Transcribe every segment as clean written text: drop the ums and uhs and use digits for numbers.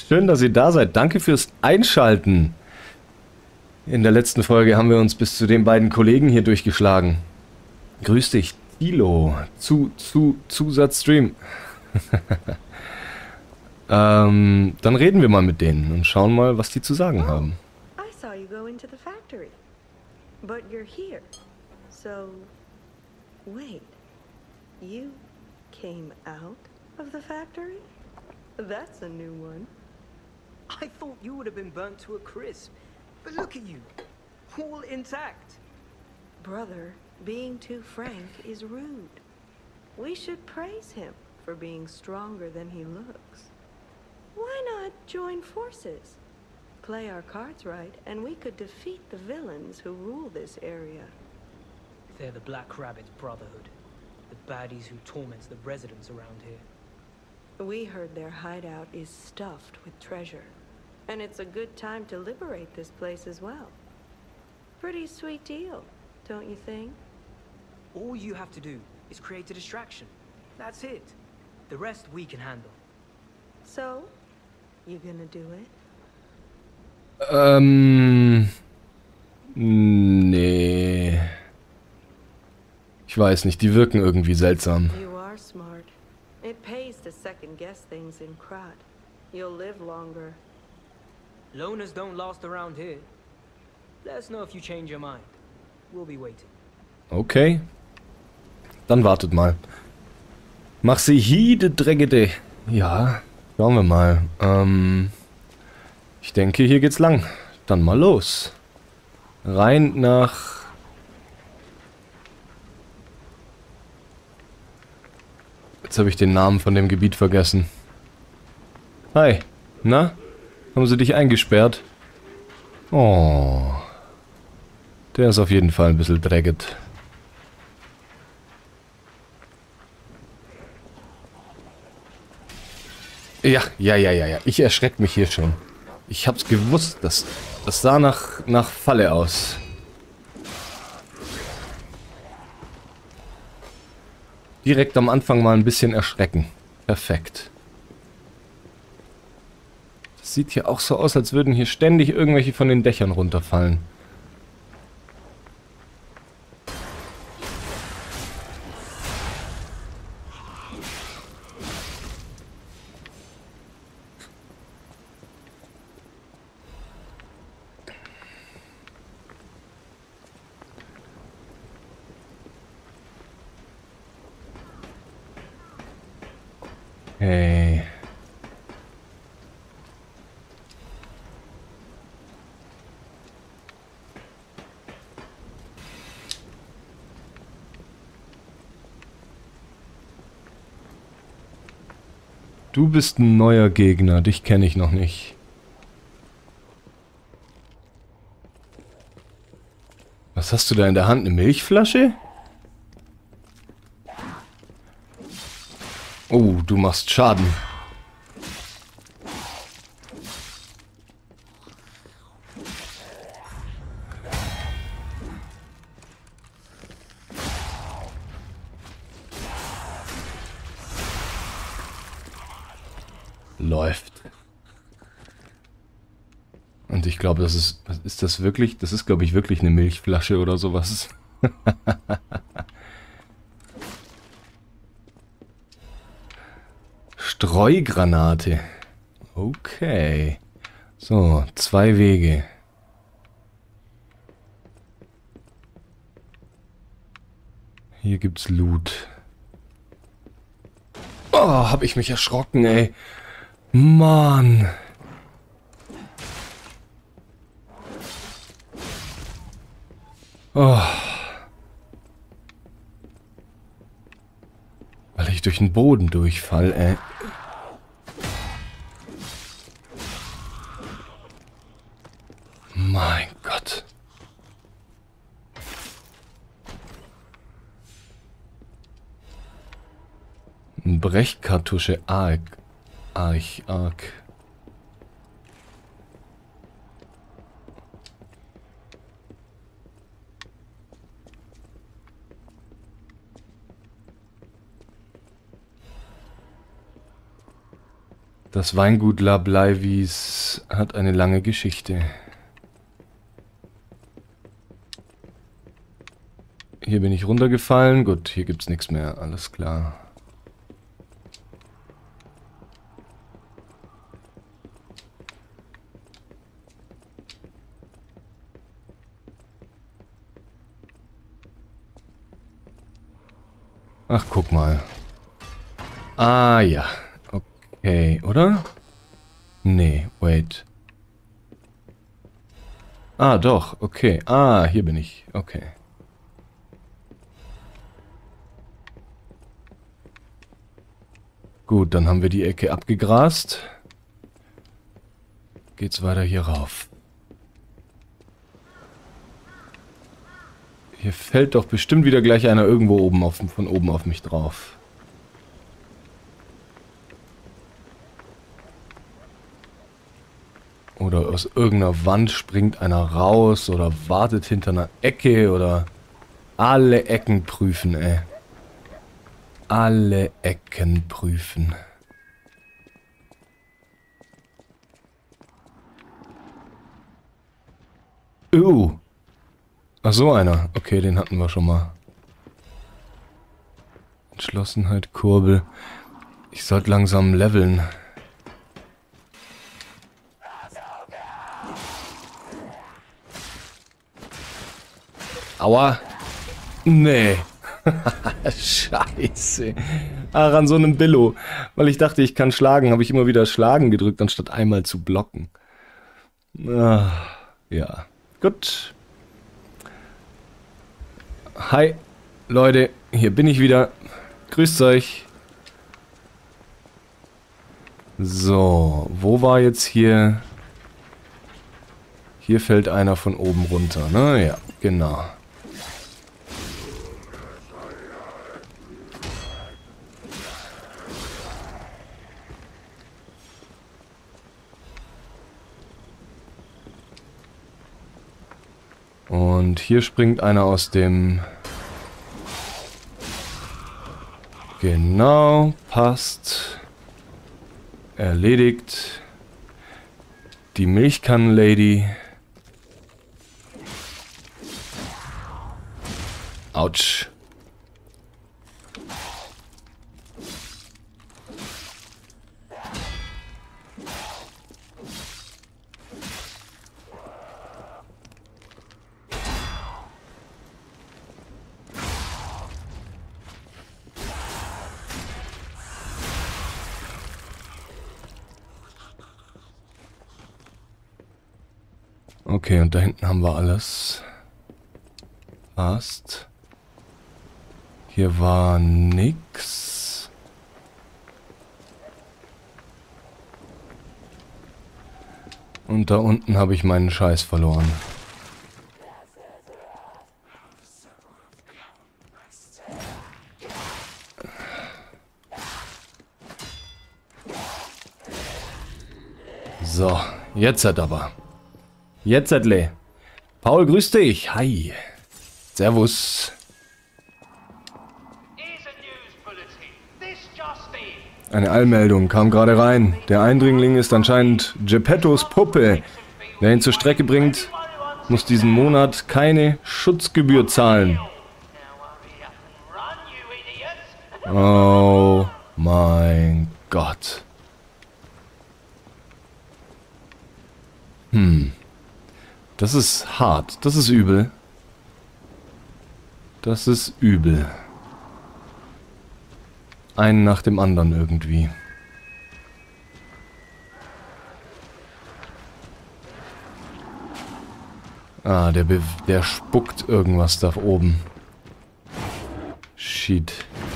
Schön, dass ihr da seid. Danke fürs Einschalten. In der letzten Folge haben wir uns bis zu den beiden Kollegen hier durchgeschlagen. Grüß dich, Tilo. Zusatzstream. Dann reden wir mal mit denen und schauen mal, was die zu sagen haben. I saw you go into the factory. But you're here. So, wait. You came out of the factory? That's a new one. I thought you would have been burnt to a crisp. But look at you. All intact. Brother, being too frank is rude. We should praise him for being stronger than he looks. Why not join forces? Play our cards right, and we could defeat the villains who rule this area. They're the Black Rabbit Brotherhood. The baddies who torment the residents around here. We heard their hideout is stuffed with treasure. And it's a good time to liberate this place as well. Pretty sweet deal, don't you think? All you have to do is create a distraction. That's it. The rest we can handle. So, you gonna do it? Nee. Ich weiß nicht, die wirken irgendwie seltsam. You are smart. It pays to second guess things in Krat. You'll live longer. Loners don't last around here. Let us know if you change your mind. We'll be waiting. Okay. Dann wartet mal. Mach sie hide dreggede. Ja, schauen wir mal. Ich denke, hier geht's lang. Dann mal los. Rein nach... Jetzt habe ich den Namen von dem Gebiet vergessen. Hi. Na? Haben sie dich eingesperrt? Oh. Der ist auf jeden Fall ein bisschen dreckig. Ja. Ich erschrecke mich hier schon. Ich hab's gewusst, das sah nach Falle aus. Direkt am Anfang mal ein bisschen erschrecken. Perfekt. Das sieht hier auch so aus, als würden hier ständig irgendwelche von den Dächern runterfallen. Hey. Du bist ein neuer Gegner, dich kenne ich noch nicht. Was hast du da in der Hand? Eine Milchflasche? Oh, du machst Schaden. Läuft. Und ich glaube, das ist... Ist das wirklich? Das ist, glaube ich, wirklich eine Milchflasche oder sowas. Streugranate. Okay. So, 2 Wege. Hier gibt's Loot. Oh, hab ich mich erschrocken, ey. Mann. Oh. Weil ich durch den Boden durchfall, ey. Mein Gott. Ein Brechkartusche Arg. Arg. Das Weingut La Bleiwies hat eine lange Geschichte. Hier bin ich runtergefallen. Gut, hier gibt's nichts mehr. Alles klar. Ach, guck mal. Ah, ja. Okay, oder? Nee, wait. Ah, doch, okay. Ah, hier bin ich. Okay. Gut, dann haben wir die Ecke abgegrast. Geht's weiter hier rauf. Hier fällt doch bestimmt wieder gleich einer irgendwo oben von oben auf mich drauf. Oder aus irgendeiner Wand springt einer raus oder wartet hinter einer Ecke oder alle Ecken prüfen, ey. Alle Ecken prüfen. Ach, so einer. Okay, den hatten wir schon mal. Entschlossenheit, Kurbel. Ich sollte langsam leveln. Aua. Nee. Scheiße. Ach, an so einem Billo. Weil ich dachte, ich kann schlagen, habe ich immer wieder Schlagen gedrückt, anstatt einmal zu blocken. Ah, ja. Gut. Hi, Leute. Hier bin ich wieder. Grüßt euch. So, wo war jetzt hier? Hier fällt einer von oben runter, ne? Ja, genau. Und hier springt einer aus dem... Genau, passt. Erledigt. Die Milchkannen-Lady. Autsch. Okay, und da hinten haben wir alles. Passt. Hier war nix. Und da unten habe ich meinen Scheiß verloren. So, jetzt hat aber. Jetzt Edle. Paul, grüß dich. Hi. Servus. Eine Eilmeldung kam gerade rein. Der Eindringling ist anscheinend Geppettos Puppe. Wer ihn zur Strecke bringt, muss diesen Monat keine Schutzgebühr zahlen. Oh mein Gott. Das ist hart. Das ist übel. Das ist übel. Einen nach dem anderen irgendwie. Ah, der spuckt irgendwas da oben. Shit.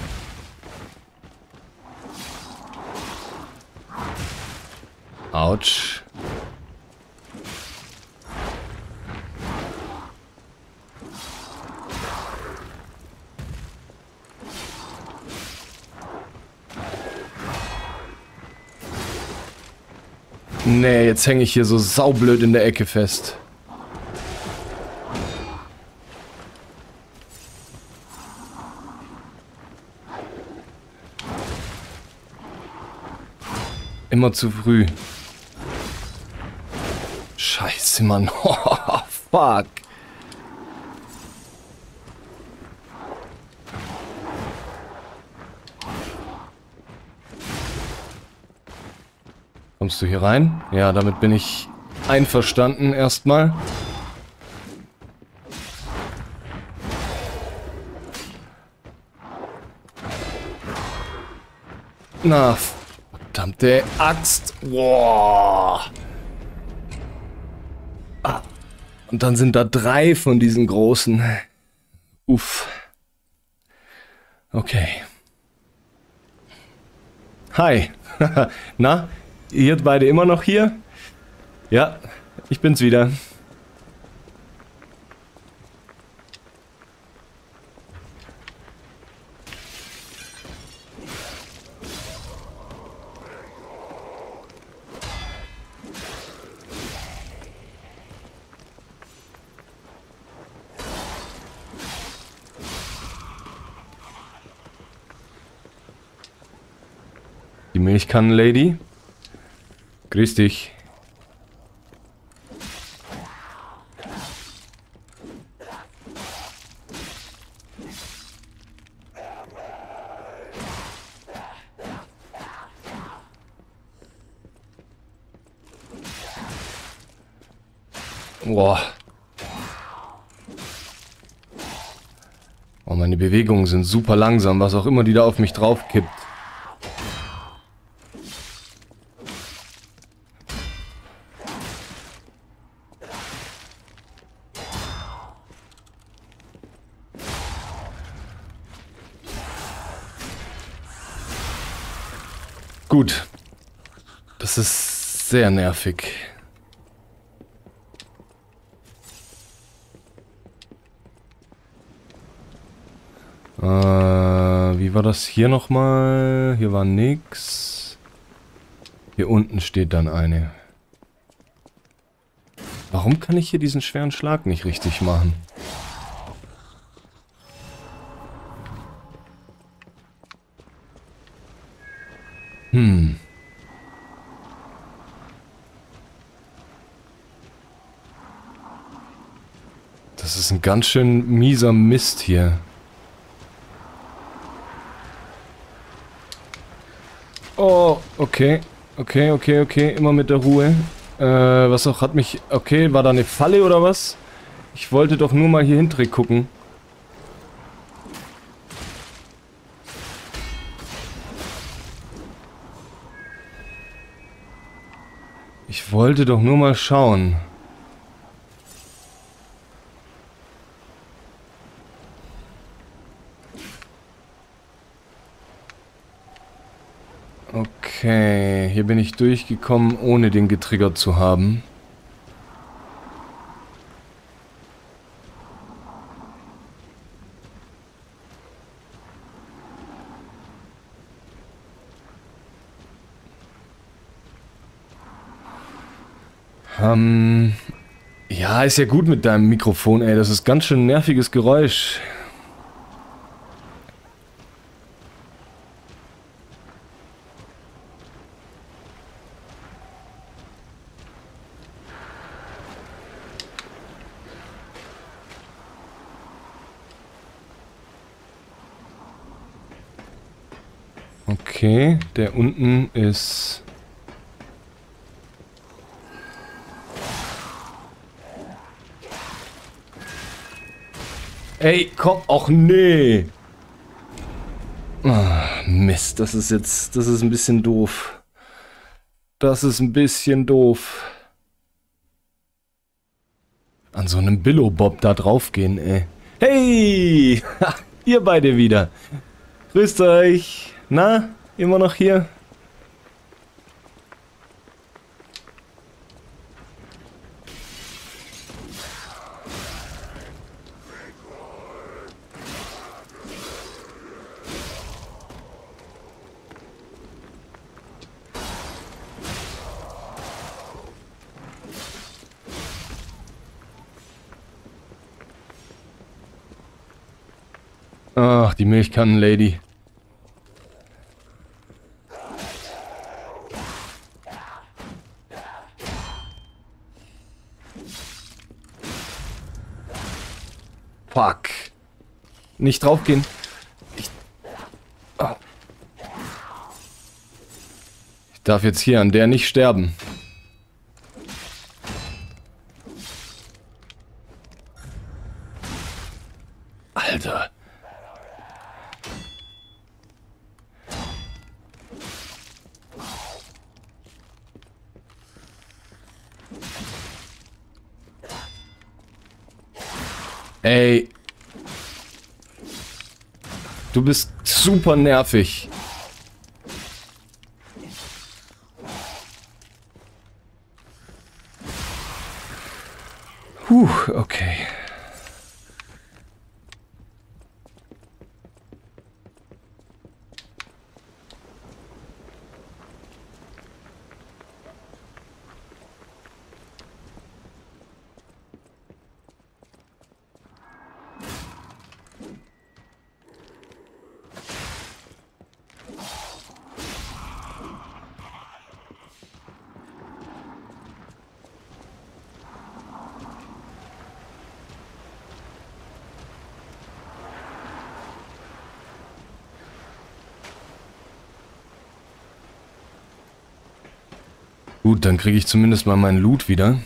Autsch. Nee, jetzt hänge ich hier so saublöd in der Ecke fest. Immer zu früh. Scheiße, Mann. Oh, fuck. Kommst du hier rein? Ja, damit bin ich einverstanden erstmal. Na, verdammte Axt. Wow. Ah. Und dann sind da 3 von diesen großen. Uff. Okay. Hi. Na, ihr beide immer noch hier? Ja, ich bin's wieder. Die Milchkannen-Lady. Grüß dich. Boah. Oh, meine Bewegungen sind super langsam, was auch immer die da auf mich draufkippt. Gut. Das ist sehr nervig. Wie war das hier nochmal? Hier war nix. Hier unten steht dann eine. Warum kann ich hier diesen schweren Schlag nicht richtig machen? Das ist ein ganz schön mieser Mist hier. Oh, okay. Okay. Immer mit der Ruhe. Was auch hat mich... Okay, war da eine Falle oder was? Ich wollte doch nur mal hier hinten gucken. Ich wollte doch nur mal schauen. Okay, hier bin ich durchgekommen, ohne den getriggert zu haben. Ja, ist ja gut mit deinem Mikrofon, ey. Das ist ganz schön ein nerviges Geräusch. Okay, der unten ist... Ey, komm, ach nee. Ah, Mist, das ist ein bisschen doof. Das ist ein bisschen doof. An so einem Billo-Bob da draufgehen, ey. Hey, ihr beide wieder. Grüßt euch. Na, immer noch hier? Ach, die Milchkannen-Lady. Fuck. Nicht draufgehen. Ich darf jetzt hier an der nicht sterben. Alter. Ey. Du bist super nervig. Okay. Gut, dann kriege ich zumindest mal meinen Loot wieder.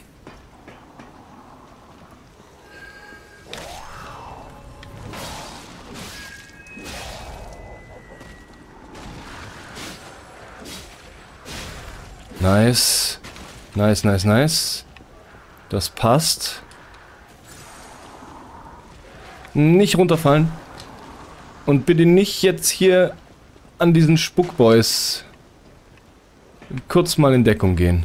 Nice. Nice, nice, nice. Das passt. Nicht runterfallen. Und bitte nicht jetzt hier an diesen Spuckboys kurz mal in Deckung gehen.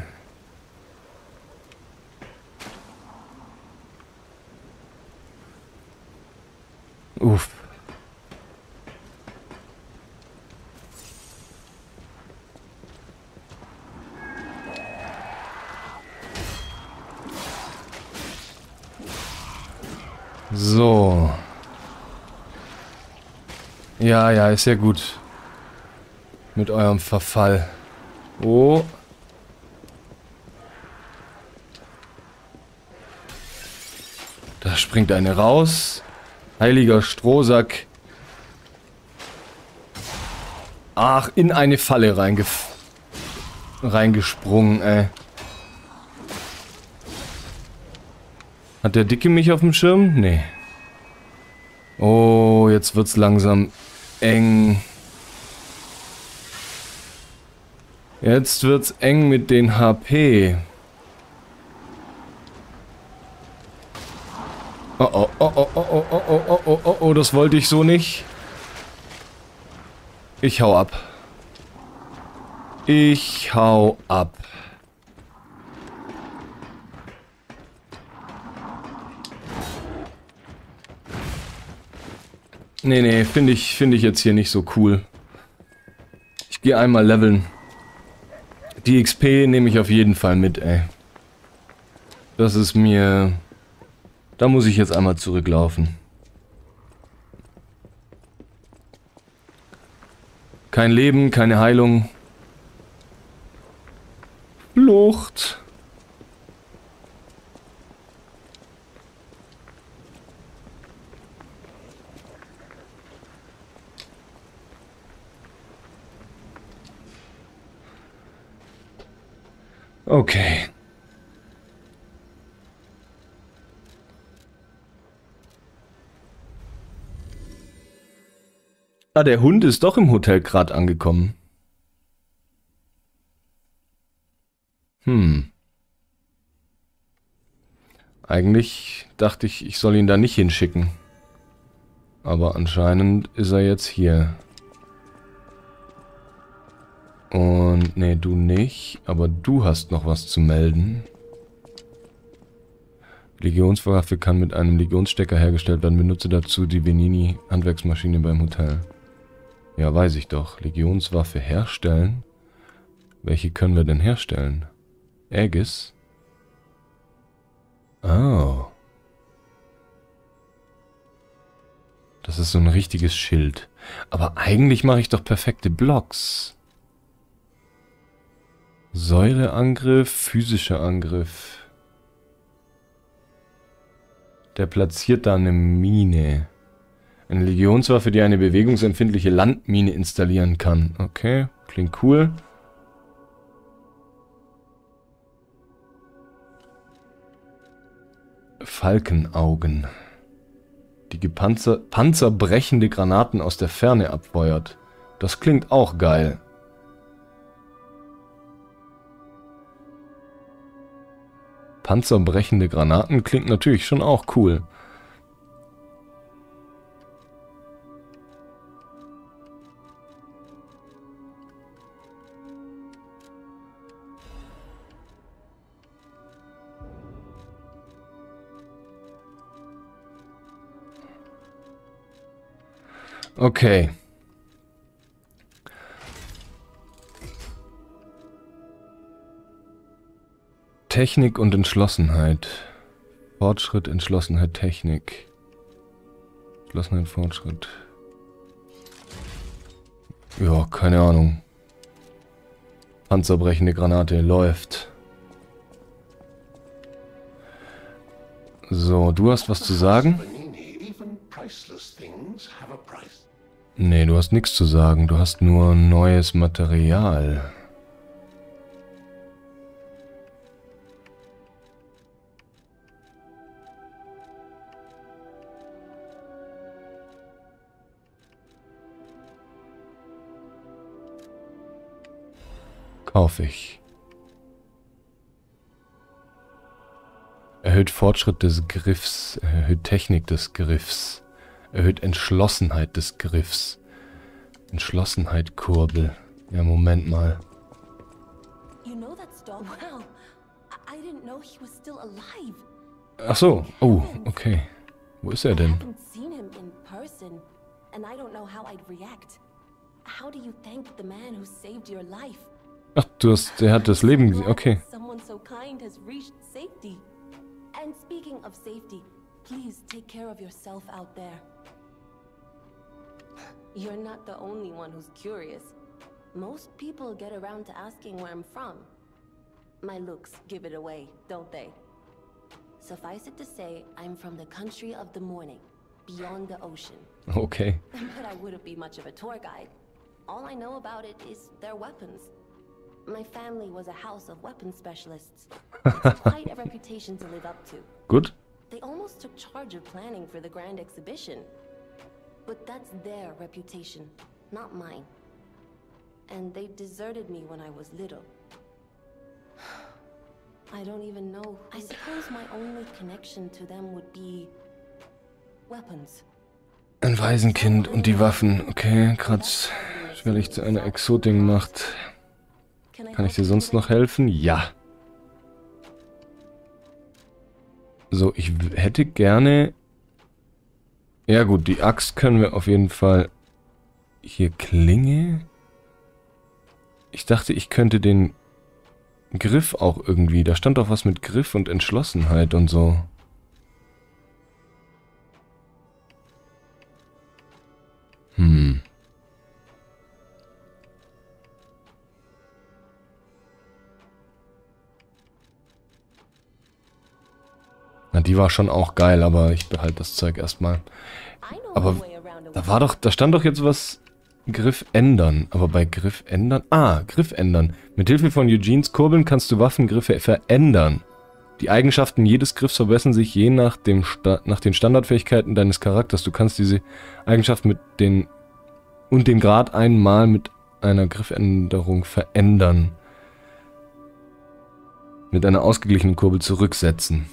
Uff. So. Ja, ja, ist ja gut. Mit eurem Verfall. Oh. Da springt eine raus. Heiliger Strohsack. Ach, in eine Falle reingesprungen, ey. Hat der Dicke mich auf dem Schirm? Nee. Oh, jetzt wird's langsam eng. Jetzt wird's eng mit den HP. Oh, oh, oh, oh, oh, oh, oh, oh, oh, oh, oh, das wollte ich so nicht. Ich hau ab. Ich hau ab. Nee, nee, finde ich jetzt hier nicht so cool. Ich gehe einmal leveln. Die XP nehme ich auf jeden Fall mit, ey. Das ist mir... Da muss ich jetzt einmal zurücklaufen. Kein Leben, keine Heilung. Flucht. Okay. Ah, der Hund ist doch im Hotel gerade angekommen. Eigentlich dachte ich, ich soll ihn da nicht hinschicken. Aber anscheinend ist er jetzt hier. Und, nee, du nicht. Aber du hast noch was zu melden. Legionswaffe kann mit einem Legionsstecker hergestellt werden. Benutze dazu die Venini-Handwerksmaschine beim Hotel. Ja, weiß ich doch. Legionswaffe herstellen? Welche können wir denn herstellen? Aegis? Oh. Das ist so ein richtiges Schild. Aber eigentlich mache ich doch perfekte Blocks. Säureangriff, physischer Angriff. Der platziert da eine Mine. Eine Legionswaffe, die eine bewegungsempfindliche Landmine installieren kann. Okay, klingt cool. Falkenaugen. Die panzerbrechende Granaten aus der Ferne abfeuert. Das klingt auch geil. Panzerbrechende Granaten klingt natürlich schon auch cool. Okay. Technik und Entschlossenheit. Fortschritt, Entschlossenheit, Technik. Entschlossenheit, Fortschritt. Ja, keine Ahnung. Panzerbrechende Granate läuft. So, du hast was zu sagen? Nee, du hast nichts zu sagen. Du hast nur neues Material. Kaufe ich. Erhöht Fortschritt des Griffs, erhöht Technik des Griffs. Erhöht Entschlossenheit des Griffs. Entschlossenheit Kurbel. Ja, Moment mal. Ach so. Oh, okay. Wo ist er denn? Ach, der hat das Leben gesehen. Okay. And speaking of safety, please take care of yourself out there. You're not the only one who's curious. Most people get around to asking where I'm from. My looks give it away, don't they? Suffice it to say, I'm from the country of the morning, beyond the ocean. Okay. But I wouldn't be much of a tour guide. All I know about it is their weapons. My family was a house of weapons specialists. It's quite a reputation to live up to. Good. They almost took charge of planning for the grand exhibition. But that's their reputation, not mine. And they deserted me when I was little. I don't even know. I suppose my only connection to them would be weapons. Ein Waisenkind und die Waffen. Okay, gerade schwierig zu einer Exotin macht. Kann ich dir sonst noch helfen? Ja. So, ich hätte gerne... Ja gut, die Axt können wir auf jeden Fall... Hier Klinge? Ich dachte, ich könnte den Griff auch irgendwie... Da stand doch was mit Griff und Entschlossenheit und so. Na, die war schon auch geil, aber ich behalte das Zeug erstmal. Aber da stand doch jetzt was, Griff ändern. Aber bei Griff ändern, Griff ändern. Mithilfe von Eugenes Kurbeln kannst du Waffengriffe verändern. Die Eigenschaften jedes Griffs verbessern sich je nach den Standardfähigkeiten deines Charakters. Du kannst diese Eigenschaft mit den Grad einmal mit einer Griffänderung verändern. Mit einer ausgeglichenen Kurbel zurücksetzen.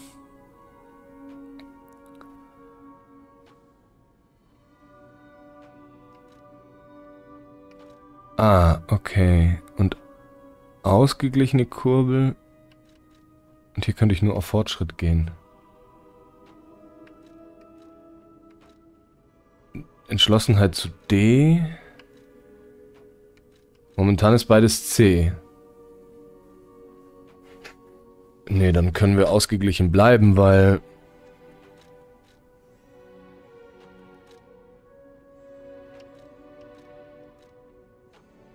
Okay. Und ausgeglichene Kurbel. Und hier könnte ich nur auf Fortschritt gehen. Entschlossenheit zu D. Momentan ist beides C. Nee, dann können wir ausgeglichen bleiben, weil...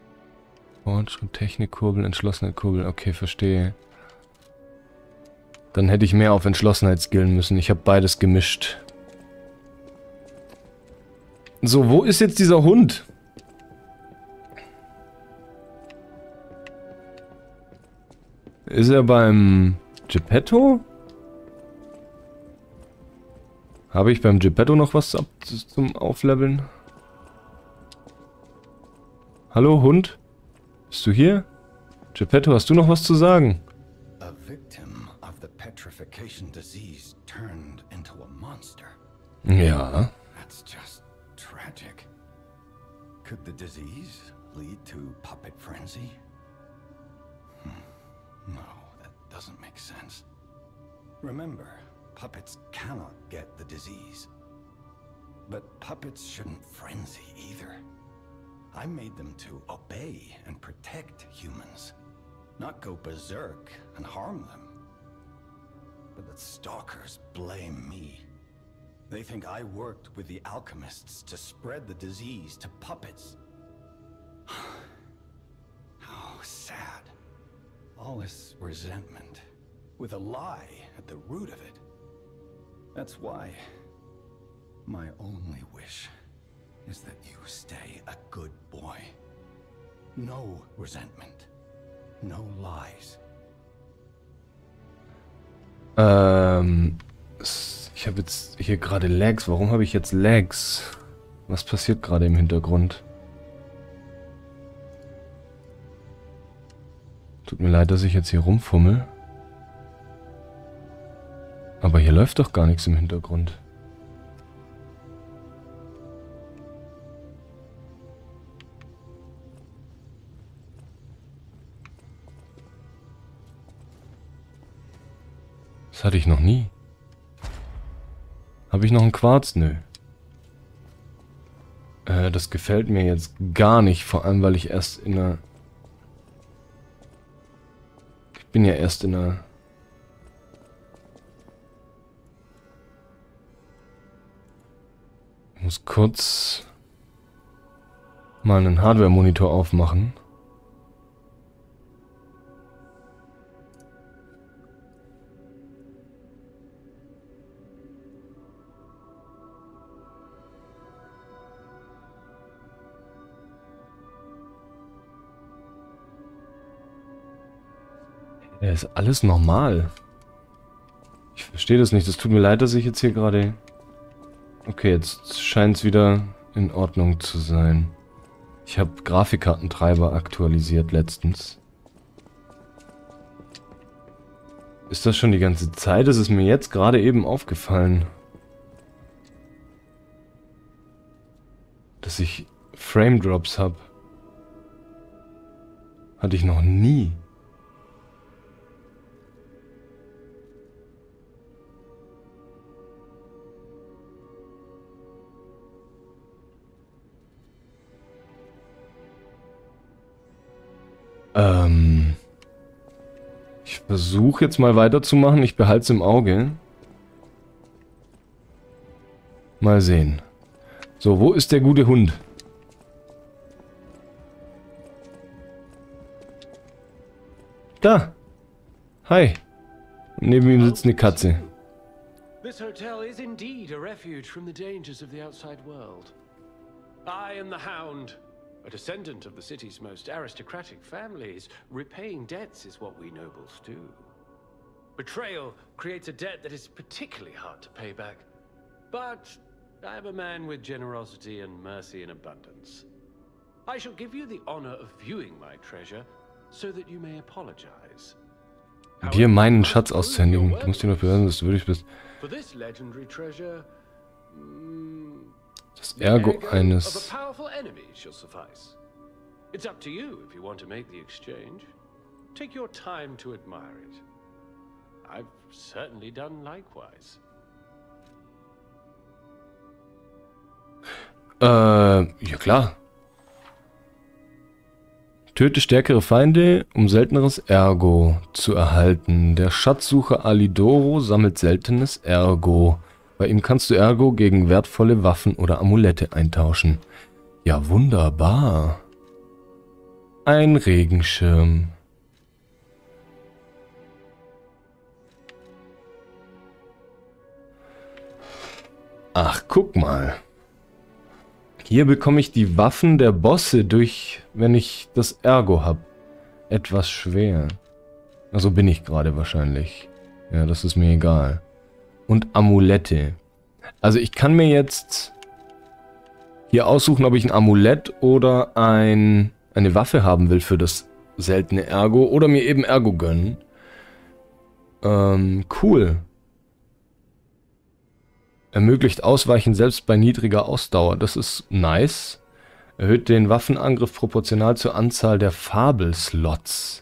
Fortschritt, Technikkurbel, Entschlossenheit Kurbel. Okay, verstehe. Dann hätte ich mehr auf Entschlossenheit skillen müssen. Ich habe beides gemischt. So, wo ist jetzt dieser Hund? Ist er beim Geppetto? Habe ich beim Geppetto noch was zum Aufleveln? Hallo, Hund? Bist du hier? Geppetto, hast du noch was zu sagen? A victim of the petrification disease turned into a monster. Ja. That's just tragic. Could the disease lead to puppet frenzy? No, that doesn't make sense. Remember, puppets cannot get the disease. But puppets shouldn't frenzy either. I made them to obey and protect humans, not go berserk and harm them. But the stalkers blame me. They think I worked with the alchemists to spread the disease to puppets. How sad. All this resentment, with a lie at the root of it. That's why my only wish is that you stay a good boy. No resentment. No lies. Ich habe jetzt hier gerade Lags. Warum habe ich jetzt Lags? Was passiert gerade im Hintergrund? Tut mir leid, dass ich jetzt hier rumfummel. Aber hier läuft doch gar nichts im Hintergrund. Das hatte ich noch nie. Habe ich noch einen Quarz? Nö. Das gefällt mir jetzt gar nicht. Vor allem, weil ich erst in einer... Ich bin ja erst in einer... Ich muss kurz mal einen Hardware-Monitor aufmachen. Ja, ist alles normal. Ich verstehe das nicht. Das tut mir leid, dass ich jetzt hier gerade... Okay, jetzt scheint es wieder in Ordnung zu sein. Ich habe Grafikkartentreiber aktualisiert letztens. Ist das schon die ganze Zeit? Das ist mir jetzt gerade eben aufgefallen. Dass ich Frame Drops habe. Hatte ich noch nie. Ich versuche jetzt mal weiterzumachen. Ich behalte es im Auge. Mal sehen. So, wo ist der gute Hund? Da. Hi. Neben ihm sitzt eine Katze. This hotel is indeed a refuge from the dangers of the outside world. I am the Hound, a descendant of the city's most aristocratic families. Repaying debts is what we nobles do. Betrayal creates a debt that is particularly hard to pay back. But I am a man with generosity and mercy in abundance. I shall give you the honor of viewing my treasure, so that you may apologize. Dir meinen Schatz auszuhändigen. Du musst dir noch beweisen, dass du würdig bist. For this legendary treasure, Das Ergo of eines... a powerful enemy shall suffice. It's up to you if you want to make the exchange. Take your time to admire it. I've certainly done likewise. Ja klar. Töte stärkere Feinde, um selteneres Ergo zu erhalten. Der Schatzsucher Alidoro sammelt seltenes Ergo. Bei ihm kannst du Ergo gegen wertvolle Waffen oder Amulette eintauschen. Ja, wunderbar. Ein Regenschirm. Ach, guck mal. Hier bekomme ich die Waffen der Bosse durch, wenn ich das Ergo habe. Etwas schwer. Also bin ich gerade wahrscheinlich. Ja, das ist mir egal. Und Amulette. Also ich kann mir jetzt hier aussuchen, ob ich ein Amulett oder eine Waffe haben will für das seltene Ergo. Oder mir eben Ergo gönnen. Cool. Ermöglicht Ausweichen selbst bei niedriger Ausdauer. Das ist nice. Erhöht den Waffenangriff proportional zur Anzahl der Fabelslots.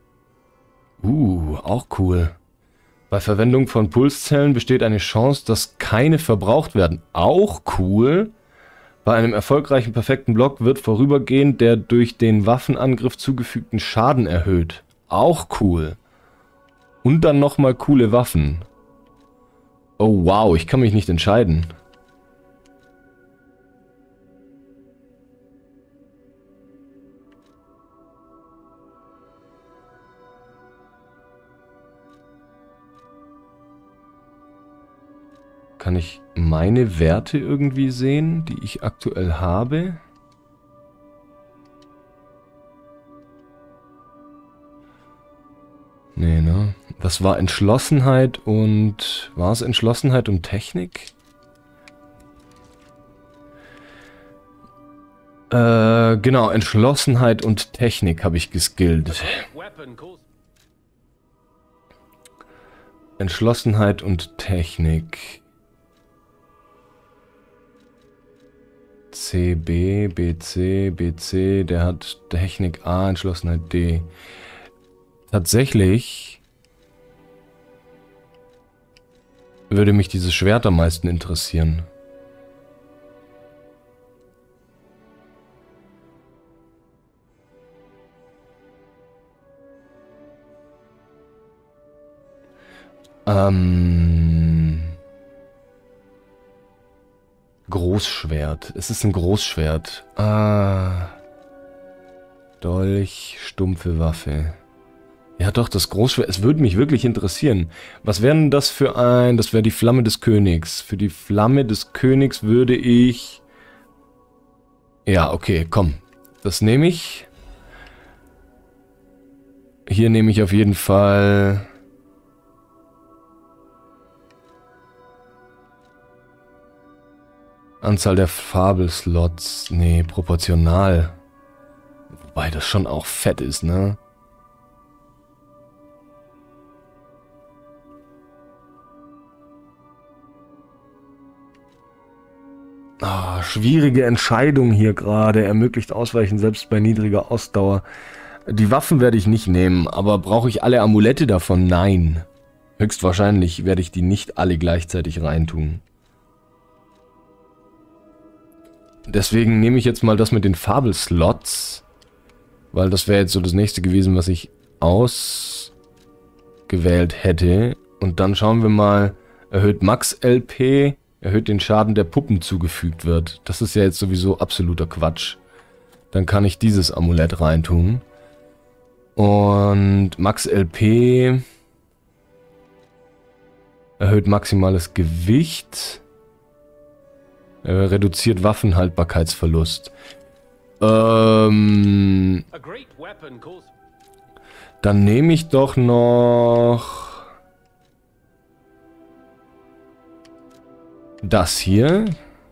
Auch cool. Bei Verwendung von Pulszellen besteht eine Chance, dass keine verbraucht werden. Auch cool. Bei einem erfolgreichen perfekten Block wird vorübergehend der durch den Waffenangriff zugefügten Schaden erhöht. Auch cool. Und dann nochmal coole Waffen. Oh wow, ich kann mich nicht entscheiden. Kann ich meine Werte irgendwie sehen, die ich aktuell habe? Nee, ne? Das war Entschlossenheit und... War es Entschlossenheit und Technik? Genau, Entschlossenheit und Technik habe ich geskillt. Entschlossenheit und Technik. C, B, B, C, B, C, der hat Technik A, Entschlossenheit D. Tatsächlich würde mich dieses Schwert am meisten interessieren. Großschwert. Es ist ein Großschwert. Dolch, stumpfe Waffe. Ja doch, das Großschwert. Es würde mich wirklich interessieren. Was wäre denn das für ein... Das wäre die Flamme des Königs. Für die Flamme des Königs würde ich... Ja, okay, komm. Das nehme ich. Hier nehme ich auf jeden Fall... Anzahl der Fabelslots. Nee, proportional. Wobei das schon auch fett ist, ne? Schwierige Entscheidung hier gerade. Ermöglicht Ausweichen selbst bei niedriger Ausdauer. Die Waffen werde ich nicht nehmen, aber brauche ich alle Amulette davon? Nein. Höchstwahrscheinlich werde ich die nicht alle gleichzeitig reintun. Deswegen nehme ich jetzt mal das mit den Fabelslots, weil das wäre jetzt so das nächste gewesen, was ich ausgewählt hätte. Und dann schauen wir mal, erhöht Max LP, erhöht den Schaden, der Puppen zugefügt wird. Das ist ja jetzt sowieso absoluter Quatsch. Dann kann ich dieses Amulett reintun. Und Max LP erhöht maximales Gewicht. Reduziert Waffenhaltbarkeitsverlust. Dann nehme ich doch noch das hier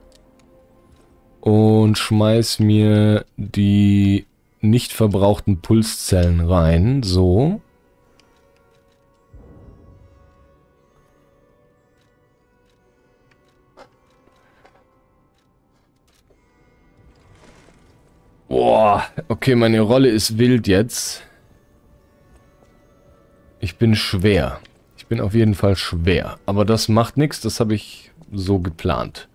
und schmeiß mir die nicht verbrauchten Pulszellen rein. So. Boah, okay, meine Rolle ist wild jetzt. Ich bin schwer. Ich bin auf jeden Fall schwer. Aber das macht nichts, das habe ich so geplant.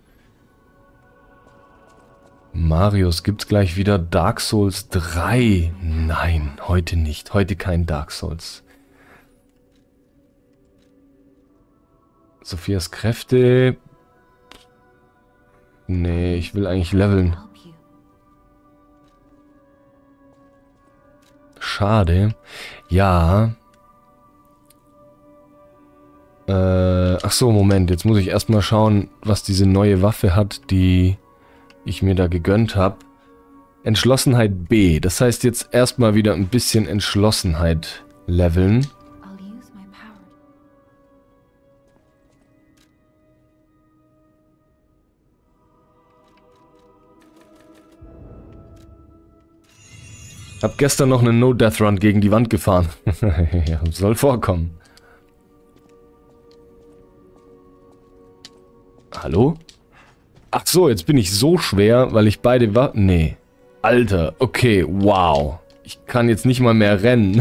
Marius, gibt's gleich wieder Dark Souls 3? Nein, heute nicht. Heute kein Dark Souls. Sophias Kräfte. Nee, ich will eigentlich leveln. Schade. Ja. Ach so, Moment. Jetzt muss ich erstmal schauen, was diese neue Waffe hat, die ich mir da gegönnt habe. Entschlossenheit B. Das heißt jetzt erstmal wieder ein bisschen Entschlossenheit leveln. Hab gestern noch einen No-Death-Run gegen die Wand gefahren. Ja, soll vorkommen. Hallo? Ach so, jetzt bin ich so schwer, weil ich beide Waffen... Nee. Alter, okay, wow. Ich kann jetzt nicht mal mehr rennen.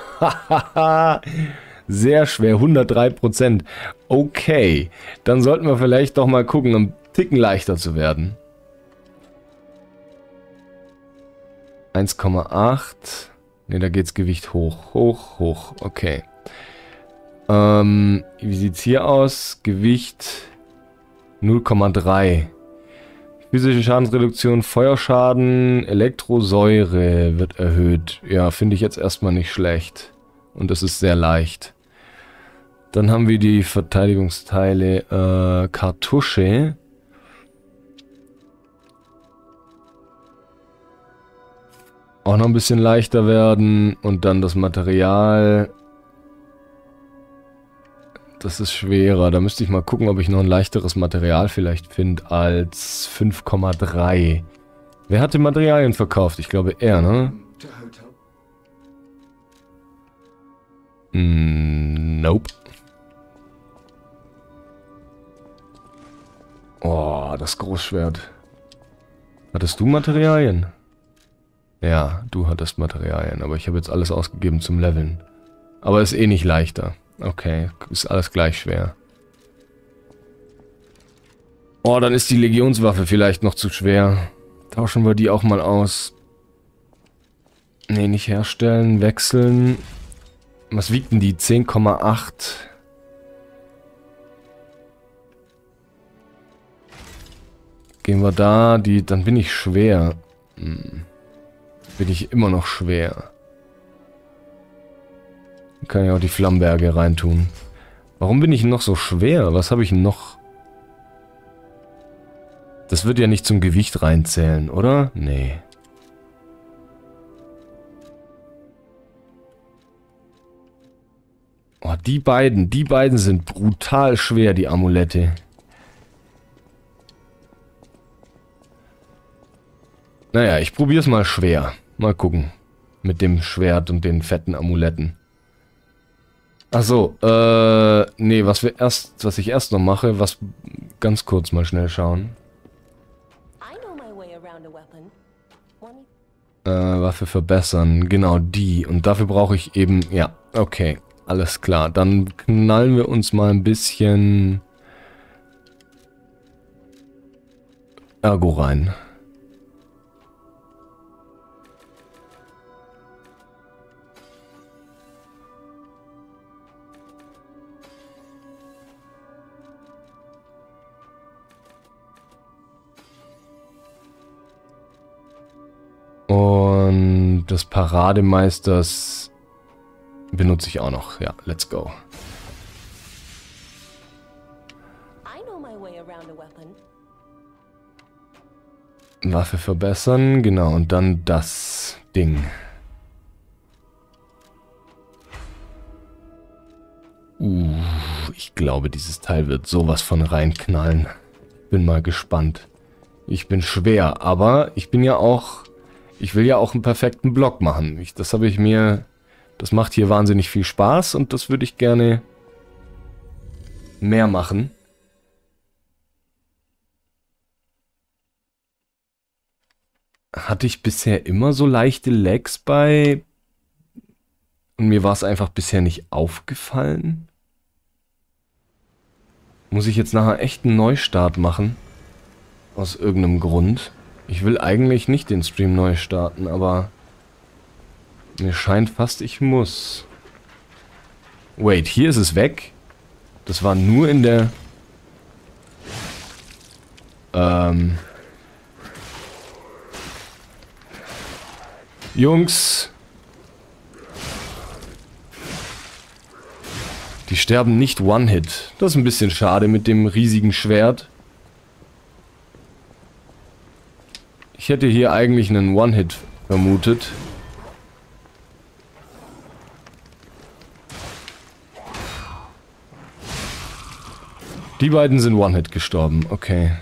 Sehr schwer, 103%. Okay, dann sollten wir vielleicht doch mal gucken, um einen Ticken leichter zu werden. 1,8. Ne, da geht's Gewicht hoch. Hoch. Okay. Wie sieht's hier aus? Gewicht 0,3. Physische Schadensreduktion, Feuerschaden, Elektrosäure wird erhöht. Ja, finde ich jetzt erstmal nicht schlecht. Und das ist sehr leicht. Dann haben wir die Verteidigungsteile, Kartusche. Auch noch ein bisschen leichter werden. Und dann das Material. Das ist schwerer. Da müsste ich mal gucken, ob ich noch ein leichteres Material vielleicht finde als 5,3. Wer hatte Materialien verkauft? Ich glaube er, ne? Nope. Oh, das Großschwert. Hattest du Materialien? Ja, du hattest Materialien, aber ich habe jetzt alles ausgegeben zum Leveln. Aber ist eh nicht leichter. Okay, ist alles gleich schwer. Oh, dann ist die Legionswaffe vielleicht noch zu schwer. Tauschen wir die auch mal aus. Nee, nicht herstellen, wechseln. Was wiegt denn die? 10,8. Gehen wir da, dann bin ich schwer. Bin ich immer noch schwer. Kann ja auch die Flammenberge reintun. Warum bin ich noch so schwer? Was habe ich noch? Das wird ja nicht zum Gewicht reinzählen, oder? Nee. Oh, die beiden sind brutal schwer, die Amulette. Naja, ich probiere es mal schwer. Mal gucken. Mit dem Schwert und den fetten Amuletten. Achso, nee, was ich erst noch mache, ganz kurz mal schnell schauen. Waffe verbessern, genau die. Und dafür brauche ich eben, ja, okay, alles klar. Dann knallen wir uns mal ein bisschen Ergo rein. Und des Parademeisters benutze ich auch noch. Ja, let's go. Waffe verbessern, genau. Und dann das Ding. Ich glaube, dieses Teil wird sowas von reinknallen. Bin mal gespannt. Ich bin schwer, aber ich bin ja auch... Ich will ja auch einen perfekten Block machen. Das habe ich mir... Das macht hier wahnsinnig viel Spaß und das würde ich gerne mehr machen. Hatte ich bisher immer so leichte Lags bei... Und mir war es einfach bisher nicht aufgefallen? Muss ich jetzt nachher echt einen Neustart machen? Aus irgendeinem Grund. Ich will eigentlich nicht den Stream neu starten, aber mir scheint fast, ich muss. Wait, hier ist es weg. Das war nur in der... Jungs. Die sterben nicht One-Hit. Das ist ein bisschen schade mit dem riesigen Schwert. Ich hätte hier eigentlich einen One-Hit vermutet. Die beiden sind One-Hit gestorben. Okay.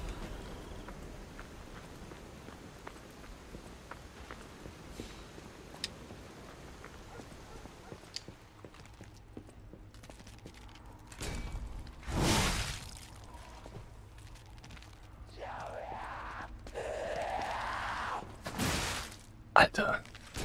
Alter.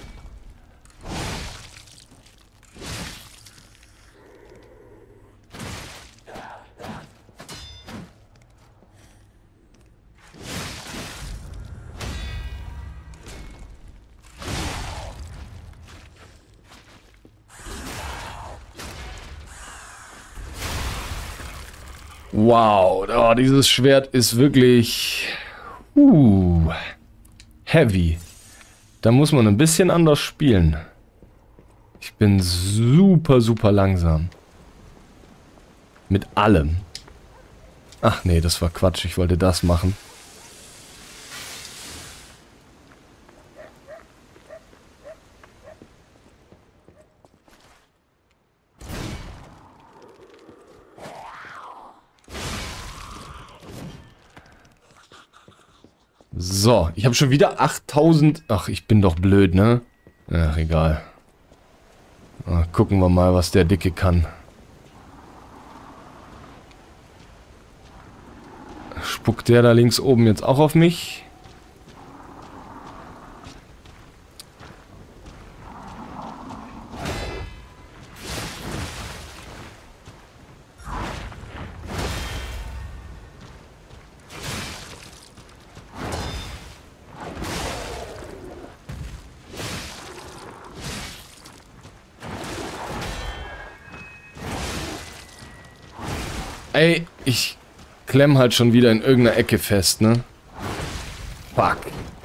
Wow, oh, dieses Schwert ist wirklich heavy. Da muss man ein bisschen anders spielen. Ich bin super, super langsam. Mit allem. Ach nee, das war Quatsch. Ich wollte das machen. So, ich habe schon wieder 8000... Ach, ich bin doch blöd, ne? Ach, egal. Gucken wir mal, was der Dicke kann. Spuckt der da links oben jetzt auch auf mich? Ey, ich klemm halt schon wieder in irgendeiner Ecke fest, ne? Fuck.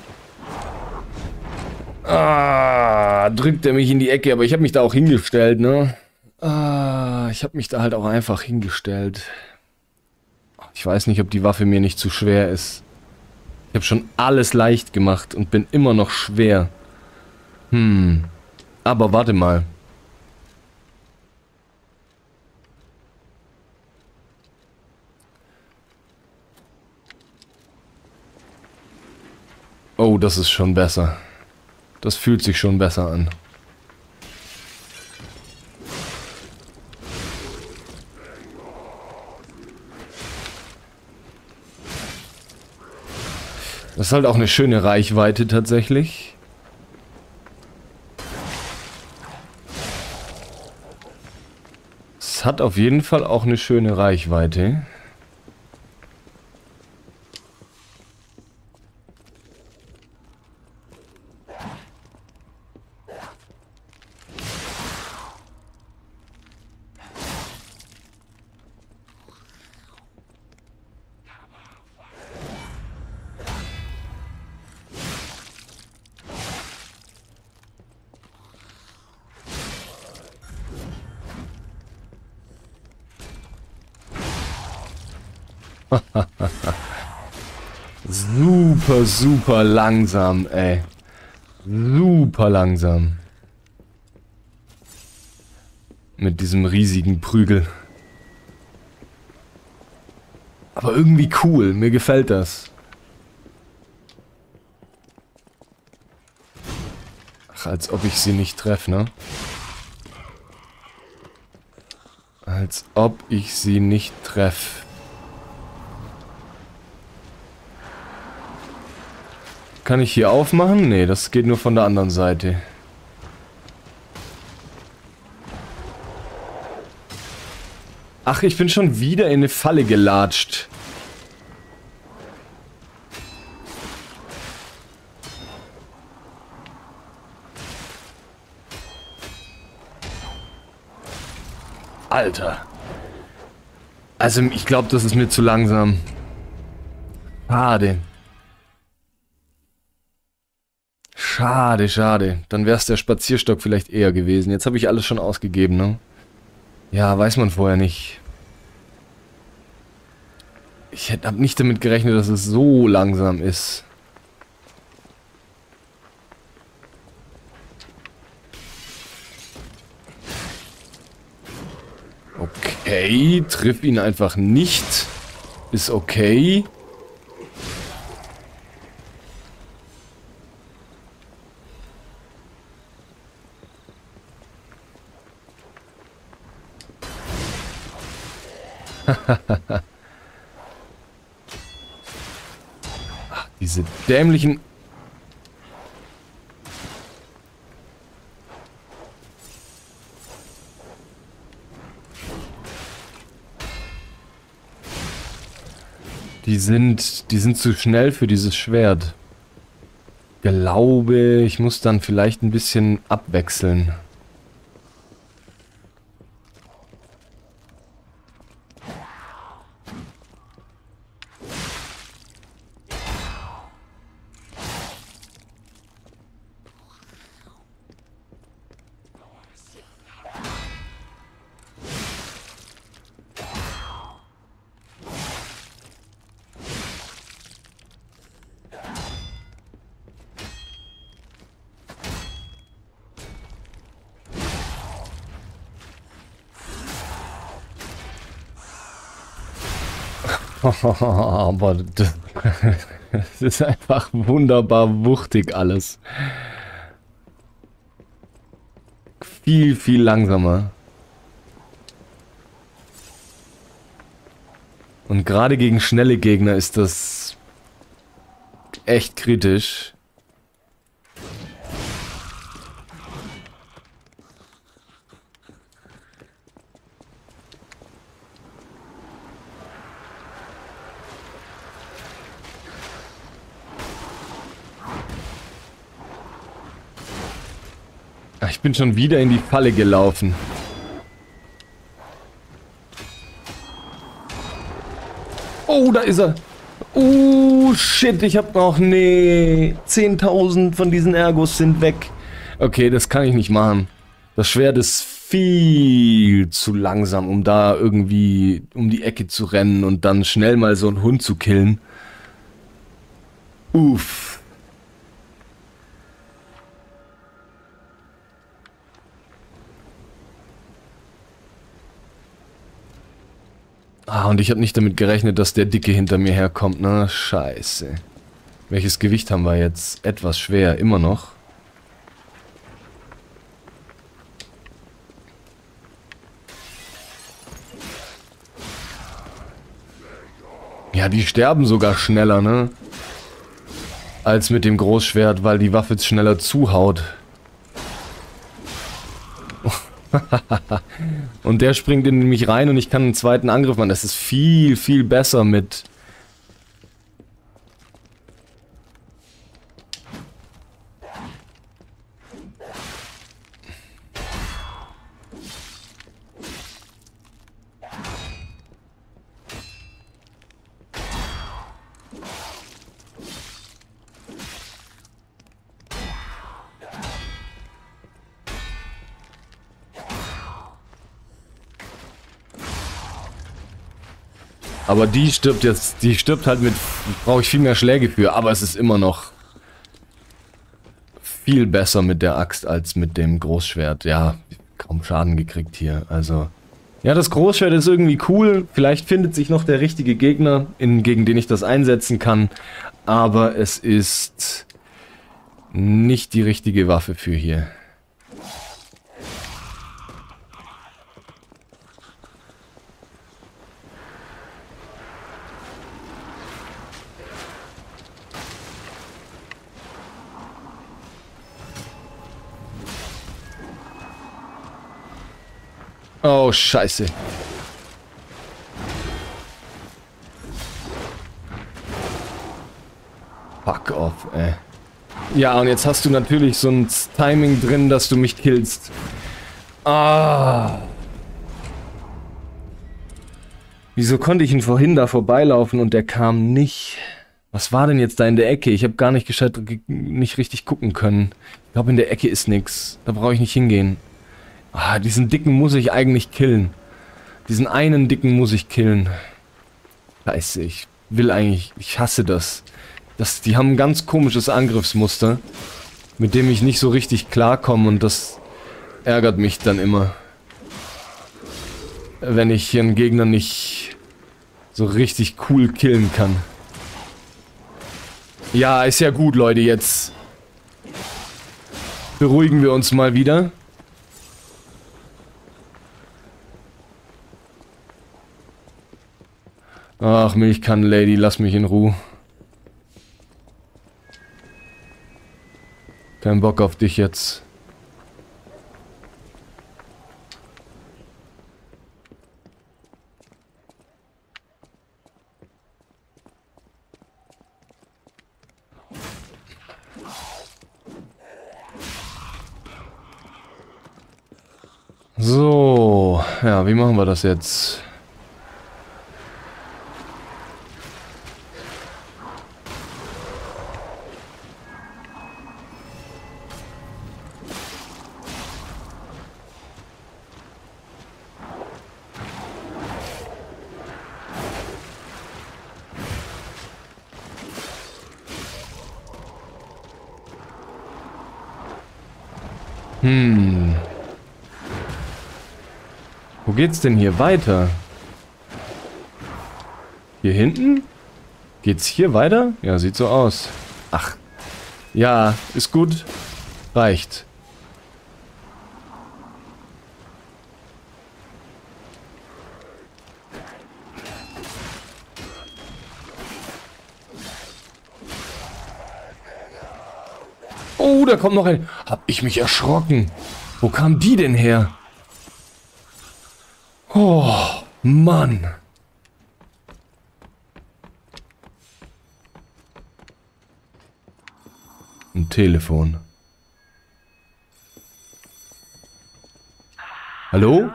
Ah, drückt er mich in die Ecke, aber ich habe mich da auch hingestellt, ne? Ah, ich habe mich da halt auch einfach hingestellt. Ich weiß nicht, ob die Waffe mir nicht zu schwer ist. Ich habe schon alles leicht gemacht und bin immer noch schwer. Aber warte mal. Oh, das ist schon besser. Das fühlt sich schon besser an. Das ist halt auch eine schöne Reichweite tatsächlich. Es hat auf jeden Fall auch eine schöne Reichweite. Super, super langsam, ey. Super langsam. Mit diesem riesigen Prügel. Aber irgendwie cool, mir gefällt das. Ach, als ob ich sie nicht treffe, ne? Als ob ich sie nicht treffe. Kann ich hier aufmachen? Nee, das geht nur von der anderen Seite. Ach, ich bin schon wieder in eine Falle gelatscht. Alter. Also, ich glaube, das ist mir zu langsam. Schade. Schade, schade. Dann wäre es der Spazierstock vielleicht eher gewesen. Jetzt habe ich alles schon ausgegeben, ne? Ja, weiß man vorher nicht. Ich habe nicht damit gerechnet, dass es so langsam ist. Okay, triff ihn einfach nicht. Ist okay. Ach, diese dämlichen... Die sind zu schnell für dieses Schwert. Ich glaube, ich muss dann vielleicht ein bisschen abwechseln. Aber das ist einfach wunderbar wuchtig alles. Viel, viel langsamer. Und gerade gegen schnelle Gegner ist das echt kritisch. Ach, ich bin schon wieder in die Falle gelaufen. Oh, da ist er. Oh, shit, ich hab noch... Nee, 10.000 von diesen Ergos sind weg. Okay, das kann ich nicht machen. Das Schwert ist viel zu langsam, um da irgendwie um die Ecke zu rennen und dann schnell mal so einen Hund zu killen. Uff. Ah, und ich habe nicht damit gerechnet, dass der Dicke hinter mir herkommt, ne? Scheiße. Welches Gewicht haben wir jetzt? Etwas schwer, immer noch. Ja, die sterben sogar schneller, ne? Als mit dem Großschwert, weil die Waffe schneller zuhaut. Und der springt in mich rein und ich kann einen zweiten Angriff machen. Das ist viel, viel besser mit... Aber die stirbt jetzt, die stirbt halt mit, brauche ich viel mehr Schläge für, aber es ist immer noch viel besser mit der Axt als mit dem Großschwert. Ja, kaum Schaden gekriegt hier, also... Ja, das Großschwert ist irgendwie cool, vielleicht findet sich noch der richtige Gegner, gegen den ich das einsetzen kann, aber es ist nicht die richtige Waffe für hier. Oh, scheiße. Fuck off, ey. Ja, und jetzt hast du natürlich so ein Timing drin, dass du mich killst. Ah. Wieso konnte ich ihn vorhin da vorbeilaufen und der kam nicht? Was war denn jetzt da in der Ecke? Ich habe gar nicht gescheit, nicht richtig gucken können. Ich glaube, in der Ecke ist nix. Da brauche ich nicht hingehen. Ah, diesen Dicken muss ich eigentlich killen. Diesen einen Dicken muss ich killen. Scheiße, ich will eigentlich... Ich hasse das. Die haben ein ganz komisches Angriffsmuster, mit dem ich nicht so richtig klarkomme und das ärgert mich dann immer. Wenn ich hier einen Gegner nicht so richtig cool killen kann. Ja, ist ja gut, Leute, jetzt beruhigen wir uns mal wieder. Ach, Milchkannen-Lady, lass mich in Ruhe. Kein Bock auf dich jetzt. So, ja, wie machen wir das jetzt? Wo geht's denn hier weiter? Hier hinten? Geht's hier weiter? Ja, sieht so aus. Ach. Ja, ist gut. Reicht. Oh, da kommt noch ein... Hab ich mich erschrocken. Wo kam die denn her? Oh, Mann. Ein Telefon. Hallo?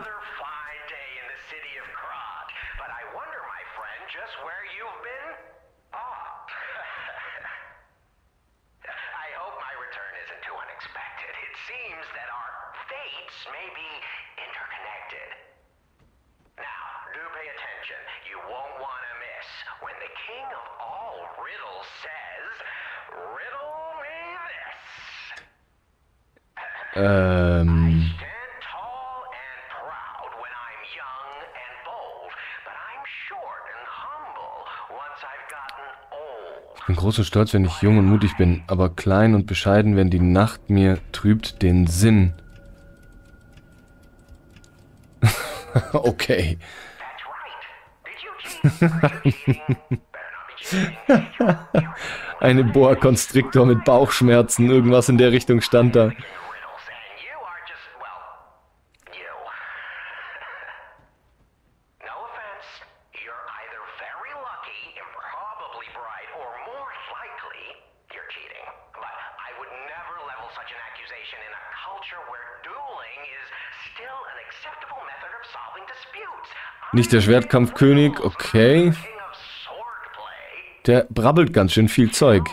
Ich bin groß und stolz, wenn ich jung und mutig bin, aber klein und bescheiden, wenn die Nacht mir trübt den Sinn. Okay. Eine Boa Constrictor mit Bauchschmerzen, irgendwas in der Richtung stand da. Nicht der Schwertkampfkönig, okay. Der brabbelt ganz schön viel Zeug.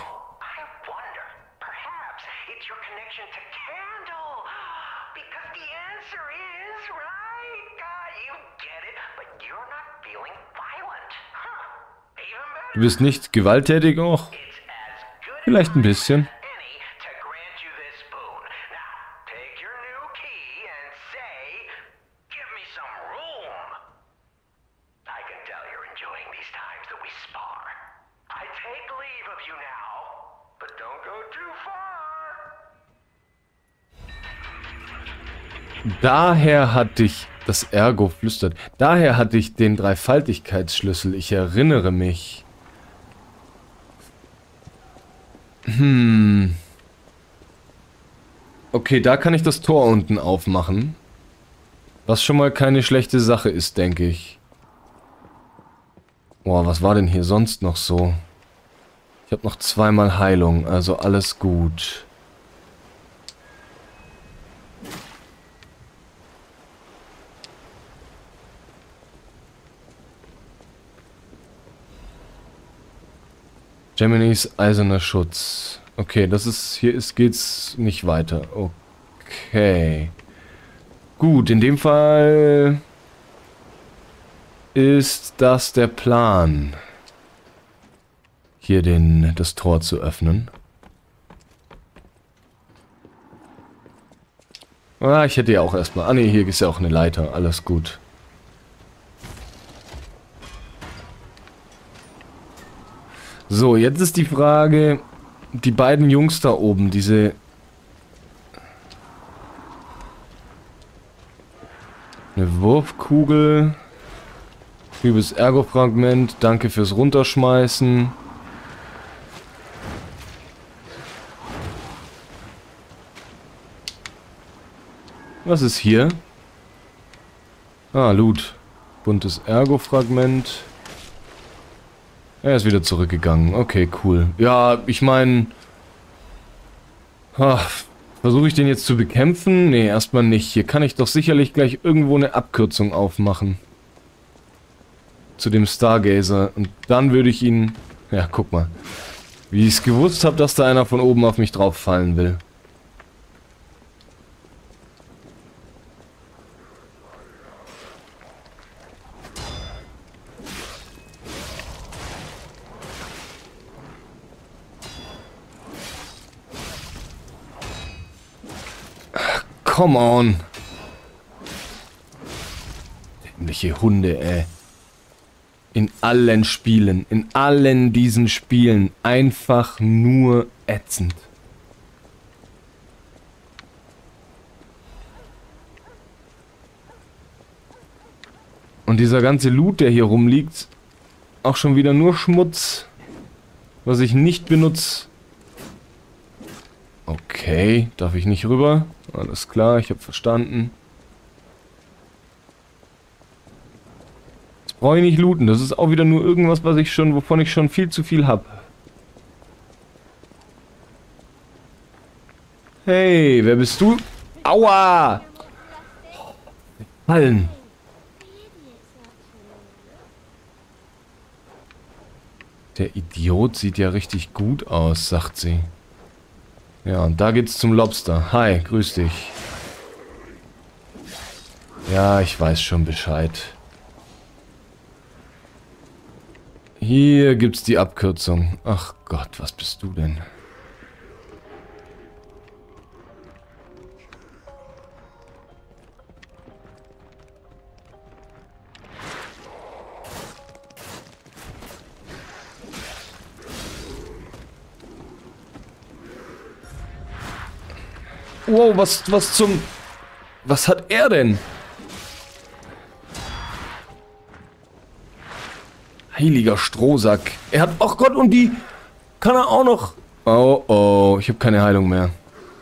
Du bist nicht gewalttätig auch? Vielleicht ein bisschen. Daher hatte ich, das Ergo flüstert, daher hatte ich den Dreifaltigkeitsschlüssel, ich erinnere mich. Okay, da kann ich das Tor unten aufmachen. Was schon mal keine schlechte Sache ist, denke ich. Boah, was war denn hier sonst noch so? Ich habe noch zweimal Heilung, also alles gut. Geminis eiserner Schutz. Okay, das ist, geht's nicht weiter. Okay. Gut, in dem Fall ist das der Plan, hier das Tor zu öffnen. Ah, ich hätte ja auch erstmal... Ah ne, hier ist ja auch eine Leiter, alles gut. So, jetzt ist die Frage, die beiden Jungs da oben, diese... Eine Wurfkugel. Trübes Ergo-Fragment. Danke fürs Runterschmeißen. Was ist hier? Ah, Loot. Buntes Ergo-Fragment. Er ist wieder zurückgegangen. Okay, cool. Ja, ich meine... Versuche ich den jetzt zu bekämpfen? Nee, erstmal nicht. Hier kann ich doch sicherlich gleich irgendwo eine Abkürzung aufmachen. Zu dem Stargazer. Und dann würde ich ihn... Ja, guck mal. Wie ich es gewusst habe, dass da einer von oben auf mich drauf fallen will. Come on. Dämliche Hunde, ey. In allen Spielen, in allen diesen Spielen einfach nur ätzend. Und dieser ganze Loot, der hier rumliegt, auch schon wieder nur Schmutz, was ich nicht benutze. Okay, darf ich nicht rüber? Alles klar, ich habe verstanden. Jetzt brauche ich nicht looten. Das ist auch wieder nur irgendwas, wovon ich schon viel zu viel habe. Hey, wer bist du? Aua! Fallen. Der Idiot sieht ja richtig gut aus, sagt sie. Ja, und da geht's zum Lobster. Hi, grüß dich. Ja, ich weiß schon Bescheid. Hier gibt's die Abkürzung. Ach Gott, was bist du denn? Wow, was hat er denn? Heiliger Strohsack. Er hat... Ach Gott, und die kann er auch noch... Oh, oh, ich habe keine Heilung mehr.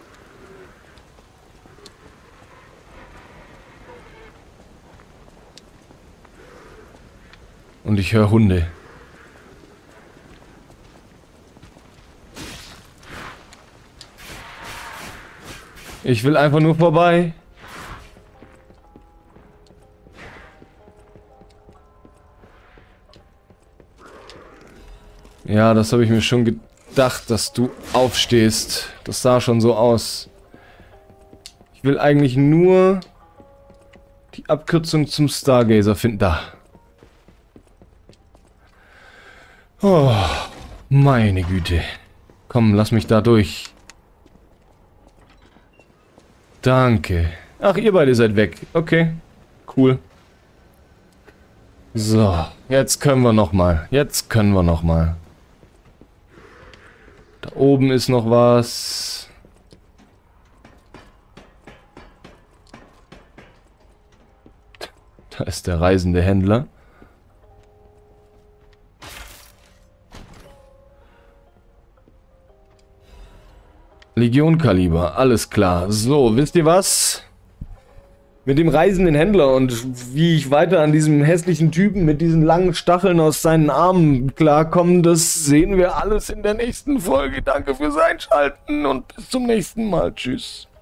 Und ich höre Hunde. Ich will einfach nur vorbei. Ja, das habe ich mir schon gedacht, dass du aufstehst. Das sah schon so aus. Ich will eigentlich nur die Abkürzung zum Stargazer finden. Da. Oh, meine Güte. Komm, lass mich da durch. Danke. Ach, ihr beide seid weg. Okay. Cool. So, jetzt können wir nochmal. Jetzt können wir nochmal. Da oben ist noch was. Da ist der reisende Händler. Legion-Kaliber, alles klar. So, wisst ihr was? Mit dem reisenden Händler und wie ich weiter an diesem hässlichen Typen mit diesen langen Stacheln aus seinen Armen klarkomme, das sehen wir alles in der nächsten Folge. Danke fürs Einschalten und bis zum nächsten Mal. Tschüss.